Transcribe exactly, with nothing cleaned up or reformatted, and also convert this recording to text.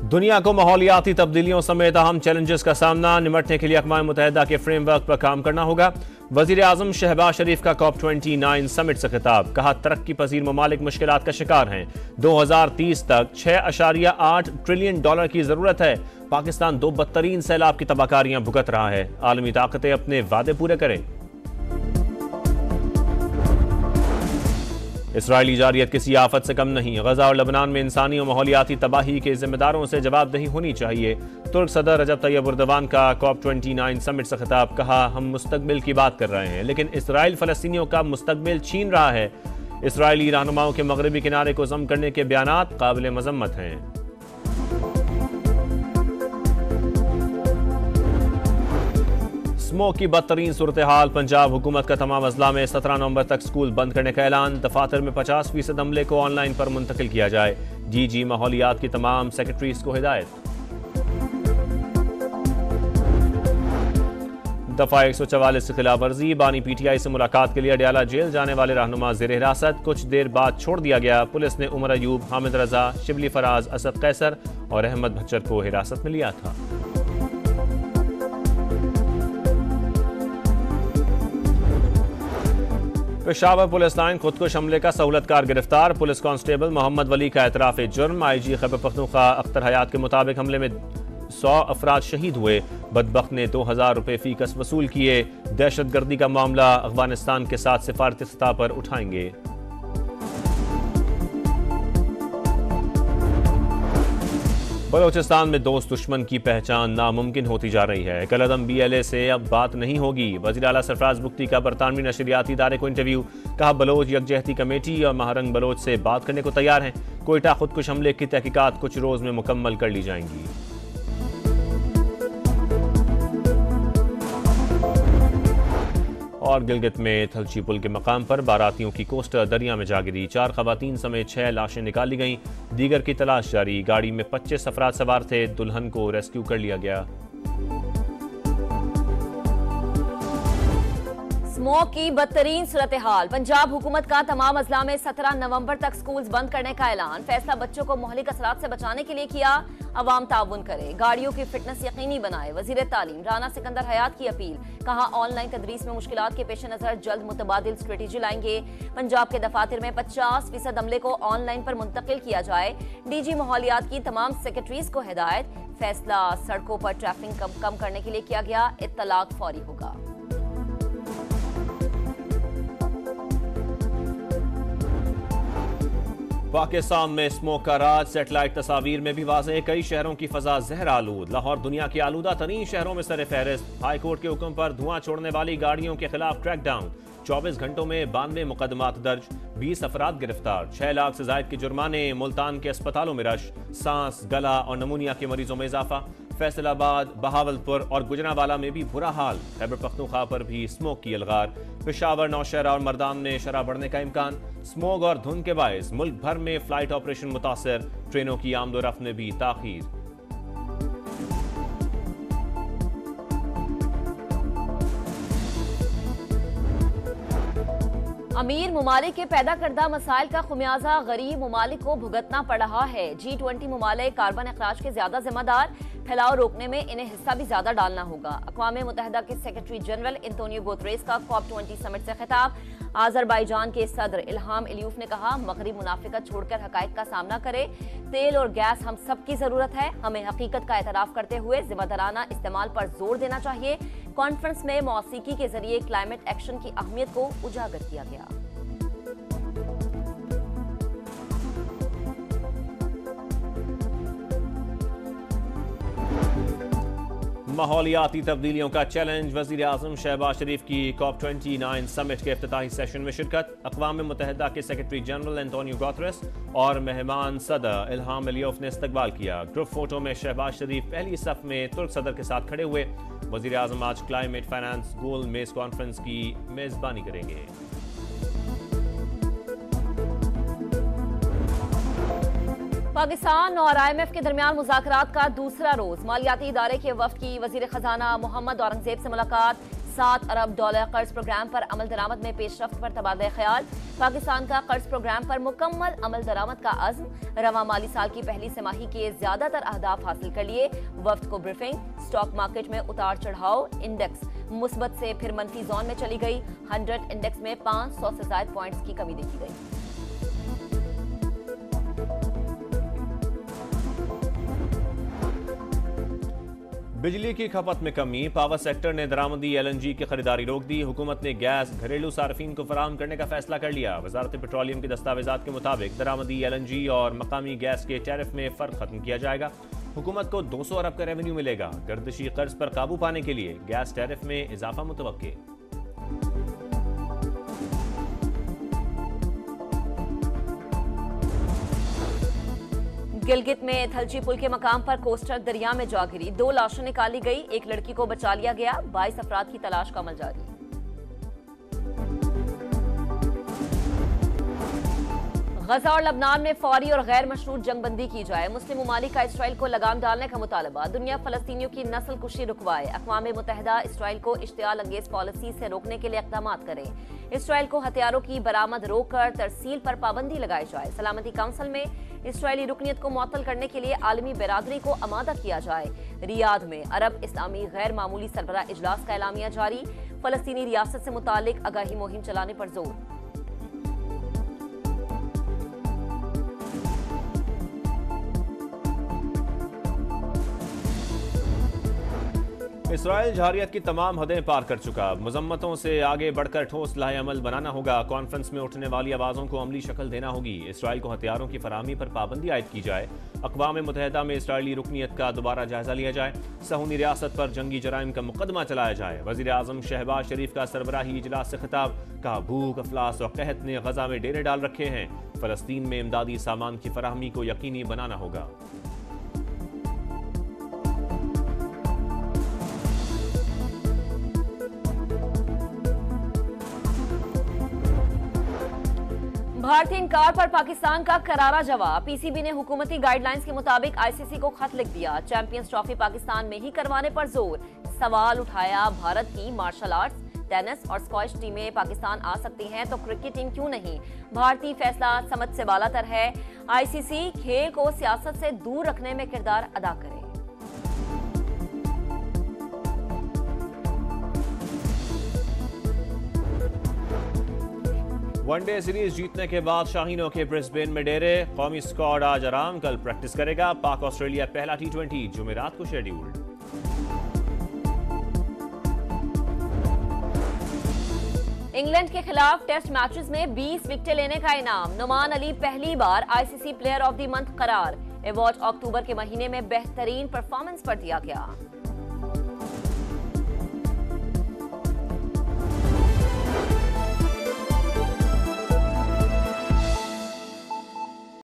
दुनिया को माहौलियाती तब्दीलियों समेत अहम चैलेंजेस का सामना निमटने के लिए अक़वाम मुत्तहिदा के फ्रेमवर्क पर काम करना होगा। वज़ीर आज़म शहबाज शरीफ का कॉप ट्वेंटी नाइन समिट से खिताब, कहा तरक्की पजीर ममालिक मुश्किलात का शिकार हैं। दो हजार तीस तक छह अशारिया आठ ट्रिलियन डॉलर की जरूरत है। पाकिस्तान दो बदतरीन सैलाब की तबाहकारियां भुगत रहा है। आलमी ताकतें अपने वादे पूरे करें। इसराइली जारियत किसी आफत से कम नहीं। गजा और लबनान में इंसानी और माहौलियाती तबाही के जिम्मेदारों से जवाबदेही होनी चाहिए। तुर्क सदर रजब तैयब एर्दोगान का कॉप ट्वेंटी नाइन समिट से खिताब, कहा हम मुस्तकबिल की बात कर रहे हैं लेकिन इसराइल फलस्तीनियों का मुस्तकबिल छीन रहा है। इसराइली रहनुमाओं के मगरबी किनारे को जम करने के बयानात काबिल मजम्मत हैं। स्मोक की बदतरीन सूरत हाल, पंजाब हुकूमत का तमाम अजला में सत्रह नवंबर तक स्कूल बंद करने का ऐलान। दफातर में पचास फीसद अमले को ऑनलाइन पर मुंतकिल किया जाए। डी जी माहौलियात की तमाम सेक्रेटरीज को हिदायत। दफा एक सौ चवालीस की खिलाफ वर्जी, बानी पी टी आई से मुलाकात के लिए अडयाला जेल जाने वाले रहनुमा जेर हिरासत, कुछ देर बाद छोड़ दिया गया। पुलिस ने उमर अयूब, हामिद रजा, शिबली फराज, असद कैसर और अहमद भच्चर को हिरासत में लिया था। पेशावर पुलिस लाइन खुदकुश हमले का सहूलतकार गिरफ्तार। पुलिस कांस्टेबल मोहम्मद वली का एतराफ जुर्म। आई जी खैबर पख्तूनख्वा अख्तर हयात के मुताबिक हमले में सौ अफराद शहीद हुए। बदबख्त ने दो हजार रुपये फी कस वसूल किए। दहशत गर्दी का मामला अफगानिस्तान के साथ सिफारती सतह पर उठाएंगे। बलोचिस्तान में दोस्त दुश्मन की पहचान नामुमकिन होती जा रही है। कलअदम बी एल ए से अब बात नहीं होगी। वज़ीर आला सरफराज बुख्ती का बरतानवी नशरियाती इदारे को इंटरव्यू, कहा बलोच यकजहती कमेटी और महारंग बलोच से बात करने को तैयार हैं। कोयटा खुदकुश हमले की तहकीकात कुछ रोज में मुकम्मल कर ली जाएंगी। और गिलगित में थलची पुल के मकाम पर बारातियों की कोस्टर दरिया में जा गिरी। चार खवातीन समेत छह लाशें निकाली गईं। दीगर की तलाश जारी। गाड़ी में पच्चीस अफराद सवार थे। दुल्हन को रेस्क्यू कर लिया गया। स्मोक की बदतरीन सूरत हाल, पंजाब हुकूमत का तमाम अजला में सत्रह नवंबर तक स्कूल बंद करने का ऐलान। फैसला बच्चों को मोहलिक असरात से बचाने के लिए किया। अवाम ताउन करे, गाड़ियों की फिटनेस यकीनी बनाए। वजीर तालीम राना सिकंदर हयात की अपील, कहा ऑनलाइन तदरीस में मुश्किलात के पेश नजर जल्द मुतबादिल स्ट्रेटेजी लाएंगे। पंजाब के दफातर में पचास फीसद अमले को ऑनलाइन पर मुंतकिल किया जाए। डी जी माहौलियात की तमाम सेक्रेटरीज को हिदायत। फैसला सड़कों पर ट्रैफिक कम, कम करने के लिए किया गया। इत्तलाक फौरी होगा। पाकिस्तान में स्मोक का राज, सेटेलाइट तस्वीर में भी वाज़ेह। कई शहरों की फजा जहर आलूद। लाहौर दुनिया के आलूदा तरीन शहरों में सर फहरिस्त। हाई कोर्ट के हुक्म पर धुआं छोड़ने वाली गाड़ियों के खिलाफ क्रैकडाउन। चौबीस घंटों में बानवे मुकदमात दर्ज, बीस अफराद गिरफ्तार। छह लाख से जायद के जुर्माने। मुल्तान के अस्पतालों में रश, सांस, गला और नमूनिया के मरीजों में इजाफा। फैसलाबाद, बहावलपुर और गुजरांवाला में भी बुरा हाल। खैबर पख्तूनख्वा पर भी स्मोक की अलगार। पेशावर, नौशहरा और मरदान में शरह बढ़ने का इम्कान। स्मोक और धुंध के बायस मुल्क भर में फ्लाइट ऑपरेशन मुतासर। ट्रेनों की आमदोरफ्त में भी ताखीर। अमीर ममालिक के पैदा करदा मसाइल का खुमियाजा गरीब ममालिक को भुगतना पड़ रहा है। जी ट्वेंटी ममालिक कार्बन अखराज के ज्यादा जिम्मेदार, फैलाव रोकने में इन्हें हिस्सा भी ज्यादा डालना होगा। अक़वाम मुत्तहिदा के सेक्रेटरी जनरल एंटोनियो गुतरेस का कॉप ट्वेंटी समिट से खिताब। आज़रबाईजान के सदर इल्हाम अलीयूफ ने कहा मगरिब मुनाफिकत छोड़कर हकायक का सामना करे। तेल और गैस हम सब की जरूरत है। हमें हकीकत का एतराफ करते हुए जिम्मेदाराना इस्तेमाल पर जोर देना चाहिए। कॉन्फ्रेंस में मौसीकी के जरिए क्लाइमेट एक्शन की अहमियत को उजागर किया गया। माहौलियाती तब्दीलियों का चैलेंज, वज़ीर आज़म शहबाज शरीफ की कॉप ट्वेंटी नाइन समिट के इफ्तिताही सेशन में शिरकत। अक़वाम मुत्तहिदा के सेक्रेटरी जनरल एंटोनियो गुतरेस और मेहमान सदर इल्हाम अलीयूफ ने इस्तकबाल किया। ग्रुप फोटो में शहबाज शरीफ पहली सफ में तुर्क सदर के साथ खड़े हुए। वज़ीर आज़म आज क्लाइमेट फाइनेंस गोल मेज कॉन्फ्रेंस की मेजबानी करेंगे। पाकिस्तान और आई एम एफ के दरमियान मुज़ाकरात का दूसरा रोज। मालियाती इदारे के वफ्द की वजीर खजाना मोहम्मद औरंगजेब से मुलाकात। सात अरब डॉलर कर्ज प्रोग्राम पर अमल दरामद में पेशरफ्त पर तबादला ख्याल। पाकिस्तान का कर्ज प्रोग्राम पर मुकम्मल अमल दरामद का अज़्म। रवा माली साल की पहली तिमाही के ज्यादातर अहदाफ हासिल कर लिए। वफ्द को ब्रीफिंग। स्टॉक मार्केट में उतार चढ़ाव। इंडेक्स मुस्बत से फिर मनफी जोन में चली गई। हंड्रेड इंडेक्स में पाँच सौ से ज्यादा पॉइंट्स की कमी देखी गई। बिजली की खपत में कमी। पावर सेक्टर ने दरामदी एल एन जी की खरीदारी रोक दी। हुकूमत ने गैस घरेलू सार्फिन को फराहम करने का फैसला कर लिया। वजारत पेट्रोलियम के दस्तावेजात के मुताबिक दरामदी एल एन जी और मकामी गैस के टैरिफ में फर्क खत्म किया जाएगा। हुकूमत को दो सौ अरब का रेवेन्यू मिलेगा। गर्दिशी कर्ज पर काबू पाने के लिए गैस टैरिफ में इजाफा मुतवक्के। गिलगित में थलची पुल के मकाम पर कोस्टर दरिया में जा गिरी। दो लाशें निकाली गई। एक लड़की को बचा लिया गया। बाईस अफराद की तलाश का अमल जारी। गजा और लबनान में फौरी और गैर मशरूत जंगबंदी की जाए। मुस्लिम ममालिक का इसराइल को लगाम डालने का मुतालबा। दुनिया फलस्तीनियों की नस्ल कुशी रुकवाए। अक़वाम मुत्तहिदा इसराइल को इश्तियाल अंगेज पॉलिसी से रोकने के लिए इक़दाम करे। इसराइल को हथियारों की बरामद रोककर तरसील पर पाबंदी लगाई जाए। सलामती काउंसिल में इसराइली रुकनीत को मुअत्तल करने के लिए आलमी बिरादरी को आमादा किया जाए। रियाद में अरब इस्लामी गैर मामूली सरबरा इजलास का एलामिया जारी। फलस्तीनी रियासत से मुतालिक आगाही मुहिम चलाने पर जोर। इसराइल जहारियत की तमाम हदें पार कर चुका। मजम्मतों से आगे बढ़कर ठोस लाहे अमल बनाना होगा। कॉन्फ्रेंस में उठने वाली आवाज़ों को अमली शक्ल देना होगी। इसराइल को हथियारों की फराहमी पर पाबंदी आयद की जाए। अक़वाम मुत्तहिदा में इसराइली रुकनीत का दोबारा जायजा लिया जाए। सहूनी रियासत पर जंगी जराइम का मुकदमा चलाया जाए। वज़ीर आज़म शहबाज शरीफ का सरबराही इजलास से खिताब। कहा भूख अफलास और कहत ने गजा में डेरे डाल रखे हैं। फलस्तीन में इमदादी सामान की फराहमी को यकीनी बनाना होगा। भारतीय इनकार पर पाकिस्तान का करारा जवाब। पीसीबी ने हुकूमती गाइडलाइंस के मुताबिक आईसीसी को खत लिख दिया। चैंपियंस ट्रॉफी पाकिस्तान में ही करवाने पर जोर। सवाल उठाया भारत की मार्शल आर्ट्स, टेनिस और स्क्वैश टीमें पाकिस्तान आ सकती हैं तो क्रिकेट टीम क्यों नहीं। भारतीय फैसला समझ से बालातर है। आईसीसी खेल को सियासत से दूर रखने में किरदार अदा करे। वनडे सीरीज जीतने के बाद शाहीनों के ब्रिस्बेन में डेरे। कौमी स्क्वाड आज आराम, कल प्रैक्टिस करेगा। पाक ऑस्ट्रेलिया पहला टी ट्वेंटी जुमेरात को शेड्यूल्ड। इंग्लैंड के खिलाफ टेस्ट मैचेस में बीस विकेटें लेने का इनाम। नुमान अली पहली बार ICC player of the month करार। अवार्ड अक्टूबर के महीने में बेहतरीन परफॉर्मेंस पर दिया गया।